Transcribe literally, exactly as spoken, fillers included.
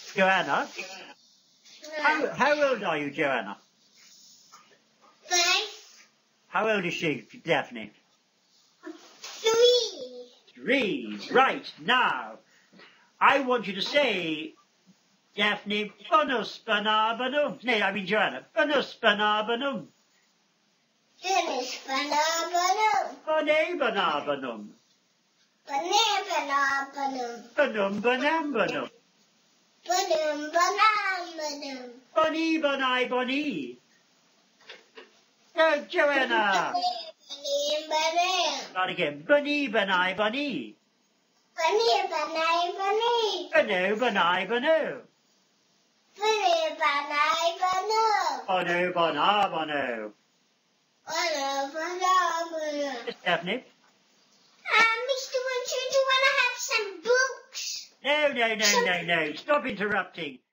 Joanna? No. How, how old are you, Joanna? Five. How old is she, Daphne? Three. Three. Right, now, I want you to say, Daphne, bonus banabanum. No, I mean Joanna, bonus banabanum. Finish banana. Bone banabanum. Banana banana. Banum banam banum. Banana banana. Bonnie bonai bonnie. Go, Joanna. Banana. Start again. Bunny banai bunny. Banana banana banana. Bano banai bano. Banana banana banana. Bono bana bono. Banana banana. Yes, Daphne? Um, Mister Winter, do you want to have some books? No, no, no, no, no. Stop interrupting.